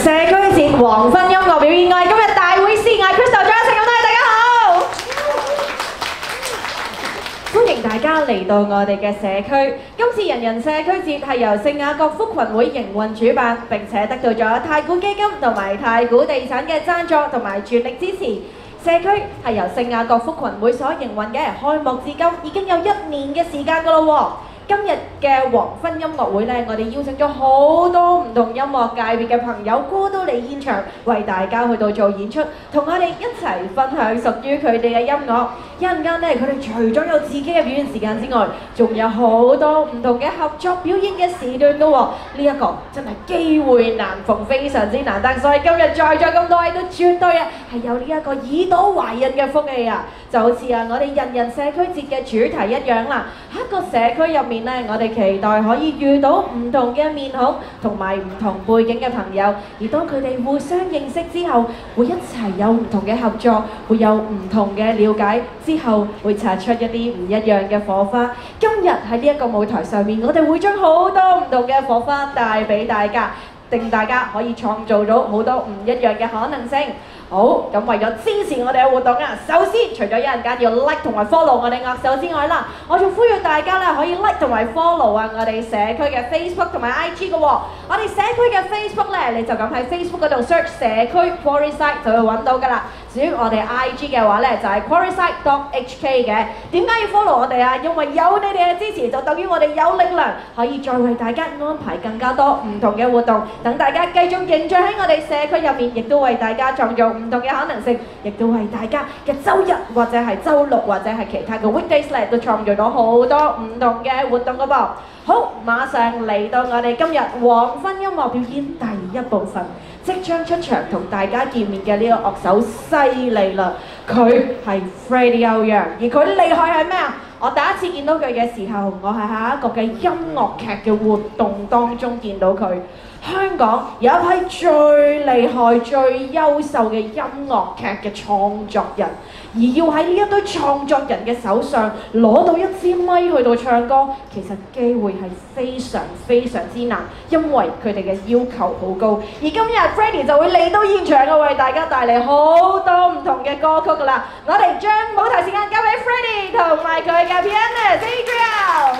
社區節黃昏音樂表演，我係今日大會師嗌 Crystal 張成咁多位，大家好！歡迎大家嚟到我哋嘅社區。今次人人社區節係由聖雅各福群會營運主辦，並且得到咗太古基金同埋太古地產嘅贊助同埋全力支持。社區係由聖雅各福群會所營運嘅，開幕至今已經有1年嘅時間㗎咯喎。今日嘅黃昏音樂會呢，我哋邀請咗好多唔同音樂界別嘅朋友過到嚟現場，為大家去到做演出，同我哋一齊分享屬於佢哋嘅音樂。一陣間呢，佢哋除咗有自己嘅表演時間之外，仲有好多唔同嘅合作表演嘅時段㗎喎。呢一個真係機會難逢，非常之難得，所以今日在座咁多位都絕對係有呢一個耳朵懷孕嘅福氣啊！就好似我哋人人社區節嘅主題一樣啦，喺一個社區入面呢，我哋期待可以遇到唔同嘅面孔同埋唔同背景嘅朋友，而當佢哋互相認識之後，會一齊有唔同嘅合作，會有唔同嘅了解，之後會擦出一啲唔一樣嘅火花。今日喺呢一個舞台上面，我哋會將好多唔同嘅火花帶俾大家，令大家可以創造到好多唔一樣嘅可能性。好，咁為咗支持我哋嘅活動啊，首先除咗一陣間要 like 同埋 follow 我哋樂手之外啦，我仲呼籲大家咧可以 like 同埋 follow 我哋社區嘅 Facebook 同埋 IG 嘅喎。我哋社區嘅 Facebook 咧，你就咁喺 Facebook 嗰度 search 社區 Quarryside 就會揾到㗎啦。至於我哋 IG 嘅話咧，就係 quarryside.hk 嘅。點解要 follow 我哋啊？因為有你哋嘅支持，就等於我哋有力量，可以再為大家安排更加多唔同嘅活動，等大家繼續凝聚喺我哋社區入面，亦都為大家創造唔同嘅可能性，亦都為大家嘅週日或者係週六或者係其他嘅 weekdays 咧，都創造到好多唔同嘅活動㗎噃。好，馬上嚟到我哋今日黃昏音樂表演第一部分，即將出場同大家見面嘅呢個樂手犀利啦，佢係 Freddie 歐陽，而佢厲害係咩啊？我第一次見到佢嘅時候，我係喺一個嘅音樂劇嘅活動當中見到佢。香港有一批最厲害、最優秀嘅音樂劇嘅創作人，而要喺呢一堆創作人嘅手上攞到一支咪去到唱歌，其實機會係非常非常之難，因為佢哋嘅要求好高。而今日 Freddie 就會嚟到現場嘅，為大家帶嚟好多唔同嘅歌曲㗎啦。我哋將舞台時間交俾 Freddie 同埋佢嘅 pianist Adriel。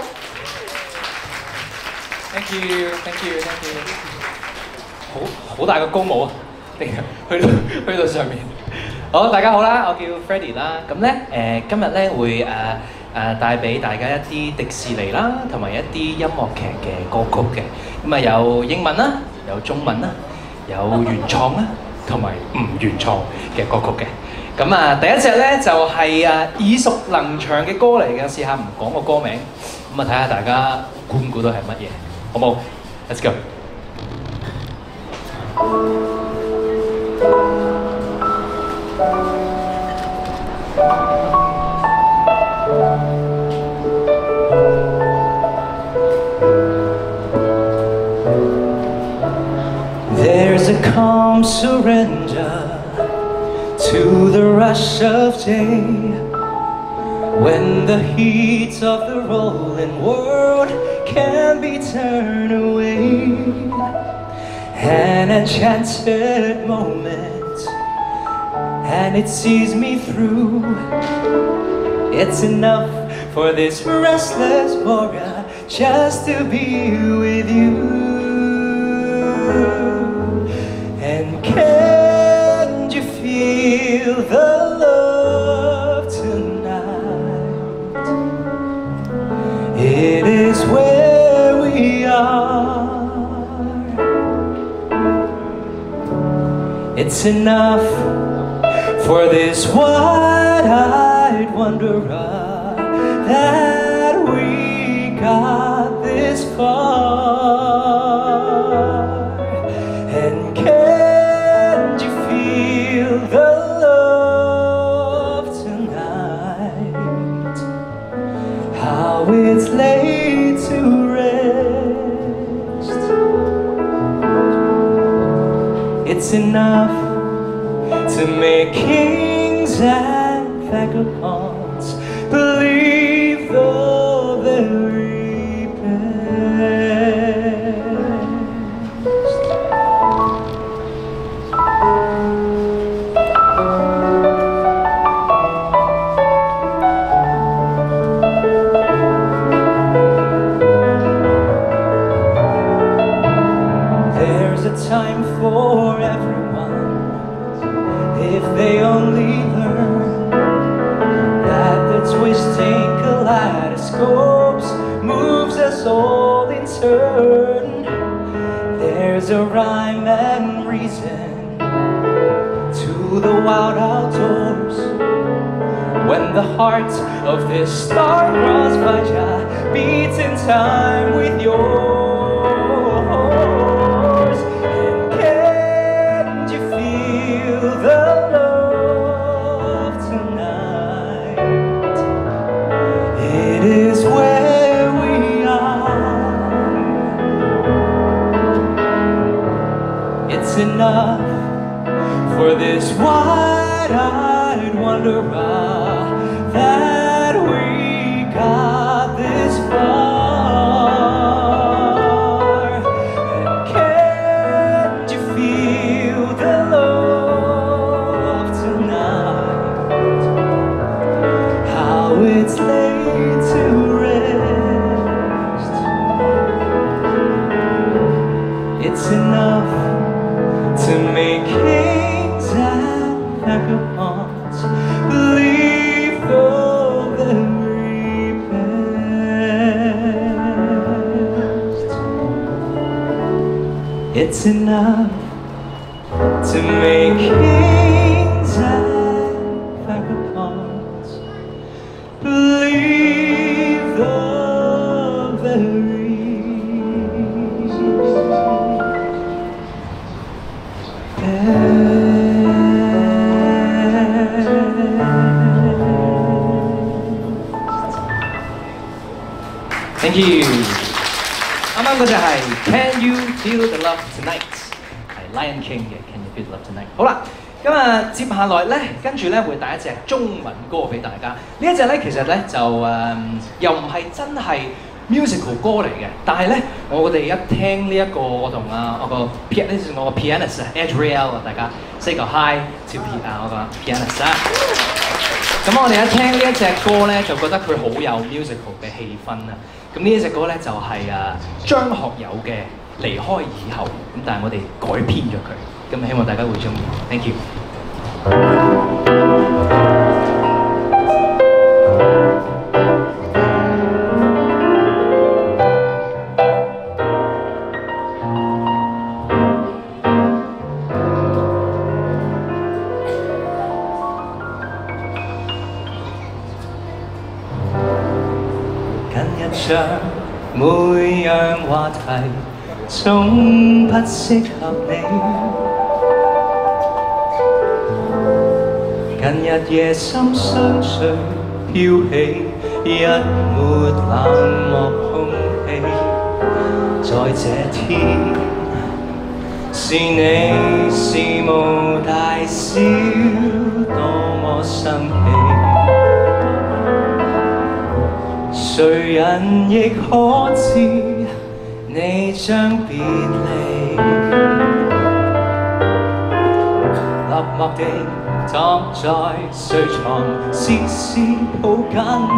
Thank you， thank you， thank you。好大個高帽啊！定係去到上面。好，大家好啦，我叫 Freddie 啦。咁咧今日咧會帶俾大家一啲迪士尼啦，同埋一啲音樂劇嘅歌曲嘅。咁啊有英文啦，有中文啦，有原創啦，同埋唔原創嘅歌曲嘅。咁啊第一隻咧就係耳熟能詳嘅歌嚟嘅，試下唔講個歌名，咁啊睇下大家估唔估到係乜嘢，好冇 ？Let's go。 There's a calm surrender to the rush of day when the heat of the rolling world can be turned away. An enchanted moment, and it sees me through. It's enough for this restless warrior just to be with you. And can you feel the love tonight? It is where we are. It's enough for this wide-eyed wanderer that we got this far. And can you feel the love tonight? How it's laid to rest. It's enough to make kings and vagabonds believe the very best. There's a time for everyone if they only learn that the twisting kaleidoscopes moves us all in turn. There's a rhyme and reason to the wild outdoors. When the heart of this star-crossed Vajra beats in time with yours. And can't you feel the love tonight? It is where we are. It's enough for this wide-eyed wanderer that we got this far. And can't you feel the love tonight? How it's laid to rest. It's enough to make kings and vagabonds believe the very best. It's enough to make kings and vagabonds believe the very Thank you。啱啱嗰隻係 Can You Feel the Love Tonight， 係 Lion King 嘅 Can You Feel the Love Tonight。好啦，咁啊接下來咧，跟住咧會帶一隻中文歌俾大家。呢一隻咧其實咧就又唔係真係 musical 歌嚟嘅，但係咧我哋一聽呢一個我同我個 pianist Adriel 啊，大家 say 個 hi to 我個 pianist 啊。咁我哋一聽呢一隻歌咧，就覺得佢好有 musical 嘅氣氛啊！咁呢一隻歌咧就係張學友嘅《離開以後》，咁但係我哋改編咗佢，咁希望大家會中意。Thank you。 像每樣話題總不適合你，近日夜深相隨飄起一抹冷漠空氣，在這天是你事無大小多麼生氣，誰人亦可知你將別離，默默地躺在睡床，絲絲抱緊你，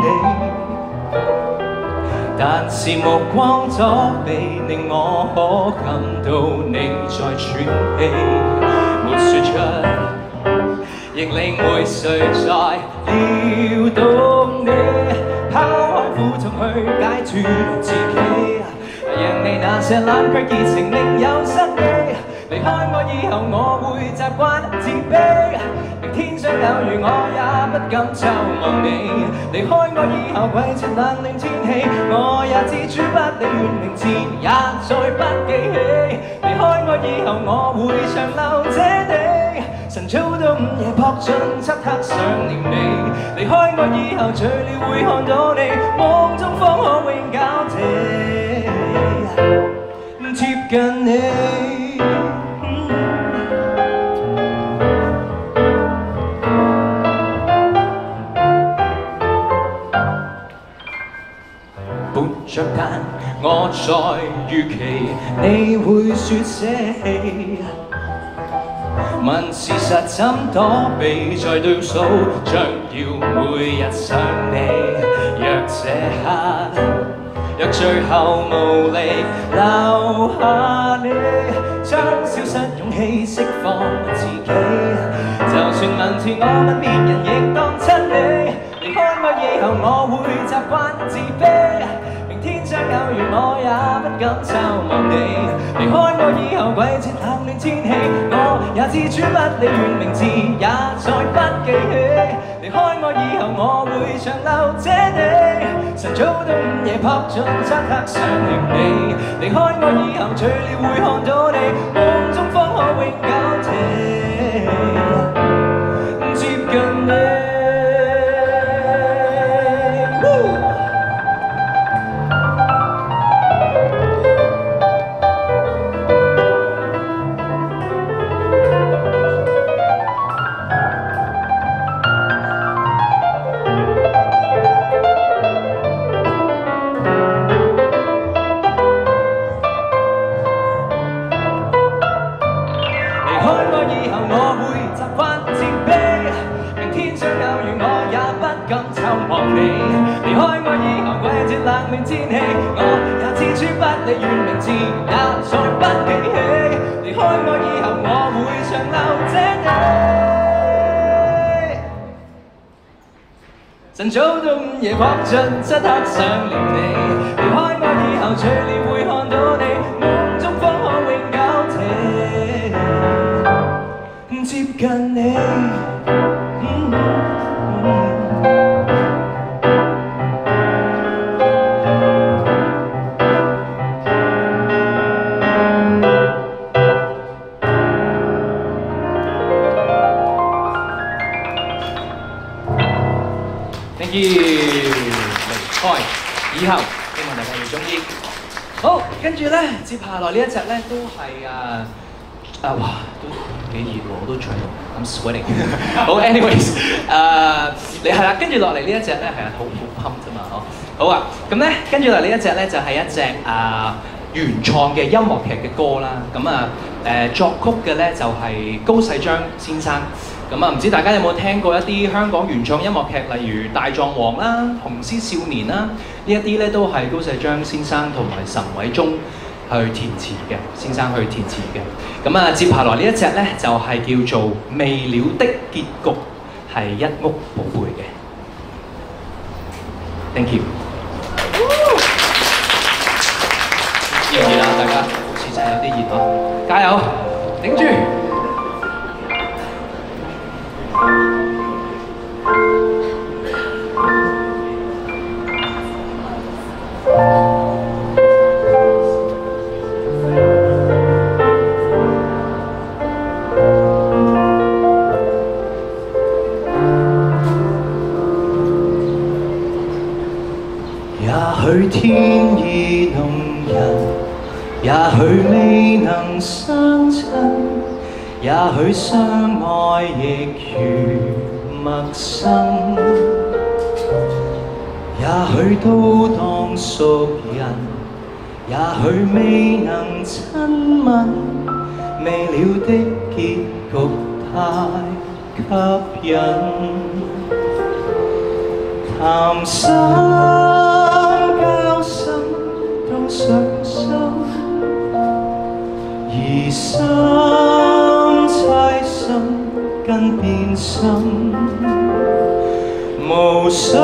但是目光躲避，令我可感到你在喘氣，沒說出，亦領會誰在撩動你。拋開苦痛去解脫自己，讓你那些冷卻熱情另有生機。離開我以後，我會習慣自卑，明天想有如我也不敢皺望你。離開我以後，季節冷暖天氣，我也自主不理，願名字也再不記起。離開我以後，我會長留這地。晨早到午夜撲進漆黑想念你，離開我以後醉了會看到你，夢中方可永交替，貼近你。伴着但我在預期你會說捨棄。問事實怎躲避，在倒數，將要每日想你。若這刻若最後無力留下你，將消失勇氣釋放自己。就算問斷我問別人，亦當真理。離開我以後，我會習慣自卑。明天將有如我也不敢皺望你。離開我以後，季節冷暖天氣，我也自主不理，願名字也再不記起。離開我以後，我會長留這地。晨早到午夜撲進漆黑想念你。離開我以後，醉了會看到你，夢中方可永久地接近你。冷暖天氣，我也自主不理，願名字也再不記起。離開我以後，我會長留這地。晨早到午夜撲進漆黑想念你。離開我以後，醉了會看到你，夢中方可永久地接近你。以後希望大家會中意。好，跟住咧，接下來呢一隻咧都係哇，都幾熱喎，我都長到 I'm sweating 好 ，anyways， 你係啦，跟住落嚟呢一隻咧係好冚啫嘛，好啊，咁咧跟住落嚟呢一隻咧就係一隻原創嘅音樂劇嘅歌啦，咁作曲嘅咧就係高世章先生。咁唔知大家有冇聽過一啲香港原創音樂劇，例如《大狀王》啦、《雄獅少年》啦，呢一啲咧都係高世章先生同埋岑偉忠去填詞嘅，先生去填詞嘅。咁接下來呢一隻咧就係叫做《未了的結局》，係一屋寶貝嘅。Thank you。熱唔熱啊？大家好似真係有啲熱喎，加油，頂住！也許天意弄人，也許未能相襯，也許相愛亦如陌生，也許都當熟人，也許未能親吻，未了的結局太吸引，談心交心都傷心，疑心猜心跟變心，無數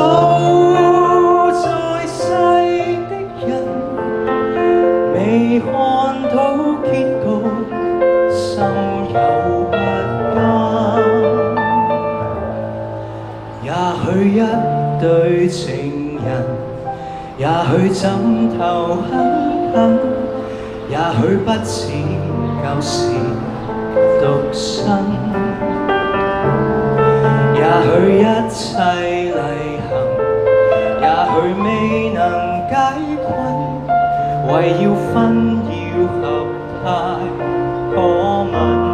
在世的人未看到結局，心有不甘。也許一對情人，也許枕頭很近，也許不似舊時獨身，也許一切例行，也許未能解困，為要分要合太可吻。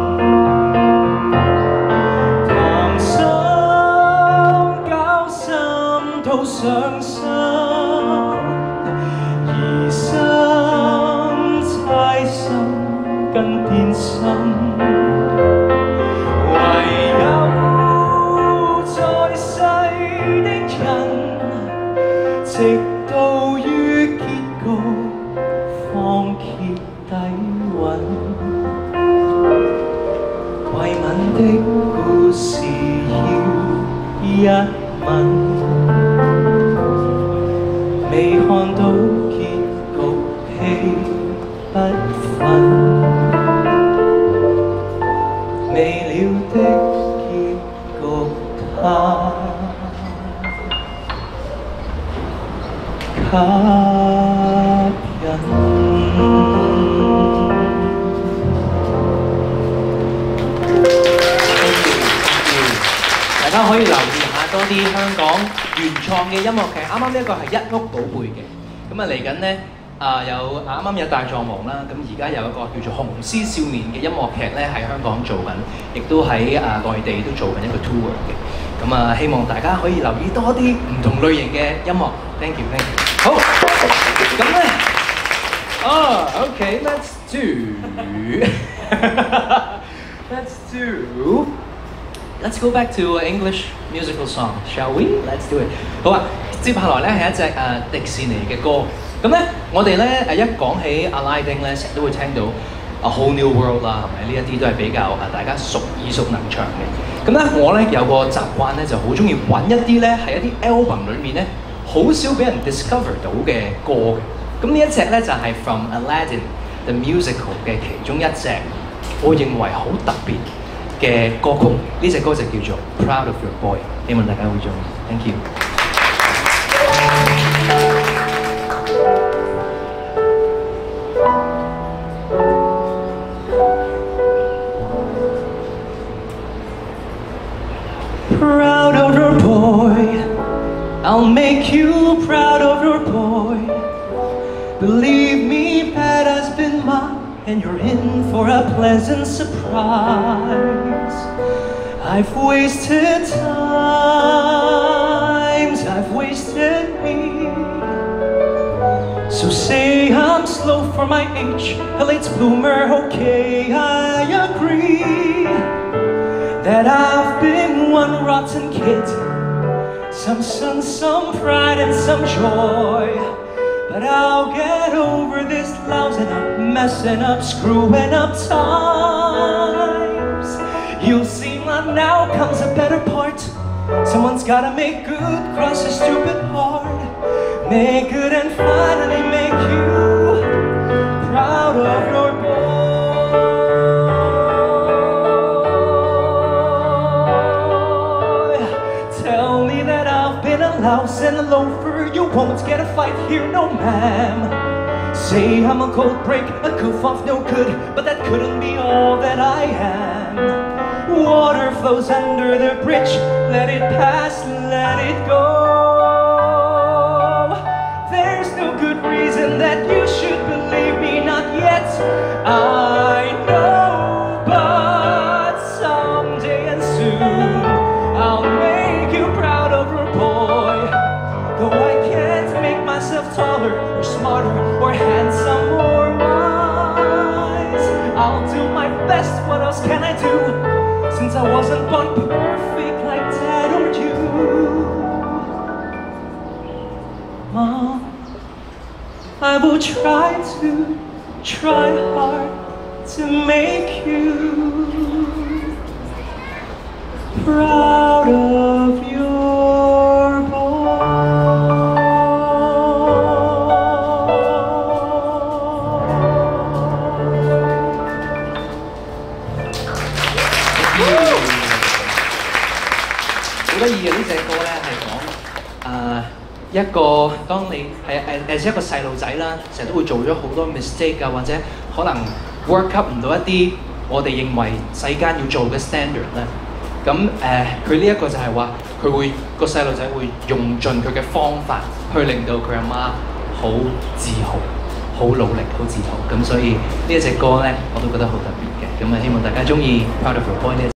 談心交心都傷心，疑心猜心跟變心，唯有在世的人，直到於結一吻，未看到結局氣不憤，未了的結局它吸引。大家可以留意下多啲香港原創嘅音樂劇。啱啱呢一個係一屋寶貝嘅，咁啊嚟緊呢，有啱啱有大狀王啦，咁而家有一個叫做《紅絲少年》嘅音樂劇咧喺香港做緊，亦都喺內地都做緊一個 tour 嘅。咁啊，希望大家可以留意多啲唔同類型嘅音樂。Thank you， thank you。好，咁咧，OK，let's do，let's go back to English musical song, shall we? Let's do it。好啊，接下來咧係一隻迪士尼嘅歌。咁咧，我哋咧一講起阿拉丁咧，成日都會聽到A Whole New World 啦，係咪？呢一啲都係比較大家耳熟能詳嘅。咁咧，我咧有個習慣咧，就好中意揾一啲咧係一啲 album 裏面咧好少俾人 discover 到嘅歌嘅。咁呢一隻咧就係 From Aladdin the Musical 嘅其中一隻，我認為好特別嘅歌曲。呢隻歌就叫做 Proud of Your Boy， 希望大家會中意。Thank you。Proud of your boy, I'll make you proud of your boy. Believe me, Pat has been mine, and you're in for a pleasant surprise. I've wasted times, I've wasted me. So say I'm slow for my age, a late bloomer, okay, I agree. That I've been one rotten kid, some sun, some pride and some joy. But I'll get over this lousing up, messing up, screwing up times. You'll see now comes a better part. Someone's gotta make good, cross a stupid heart. Make good and finally make you proud of your boy. Tell me that I've been a louse and a loafer. You won't get a fight here, no ma'am. Say I'm a cold break, a goof off, no good, but that couldn't be all that I am. Water flows under the bridge, let it pass, let it go. There's no good reason that you should believe me, not yet, I know. But someday and soon, I'll make you proud of your boy. Though I can't make myself taller, or smarter, or handsome, or wise, I'll do my best, what else can I do? Since I wasn't born perfect like Dad or you. Mom, I will try hard to make you proud of your boy. 好得意嘅呢隻歌咧，係講一個當你係一個細路仔啦，成日都會做咗好多 mistake 啊，或者可能 work up 唔到一啲我哋認為世間要做嘅 standard 咧。咁佢呢一個就係話，佢會個細路仔會用盡佢嘅方法去令到佢阿媽好自豪、好努力、好自豪。咁所以呢一隻歌咧，我都覺得好特別嘅。咁啊，希望大家中意 Proud of Your Boy 呢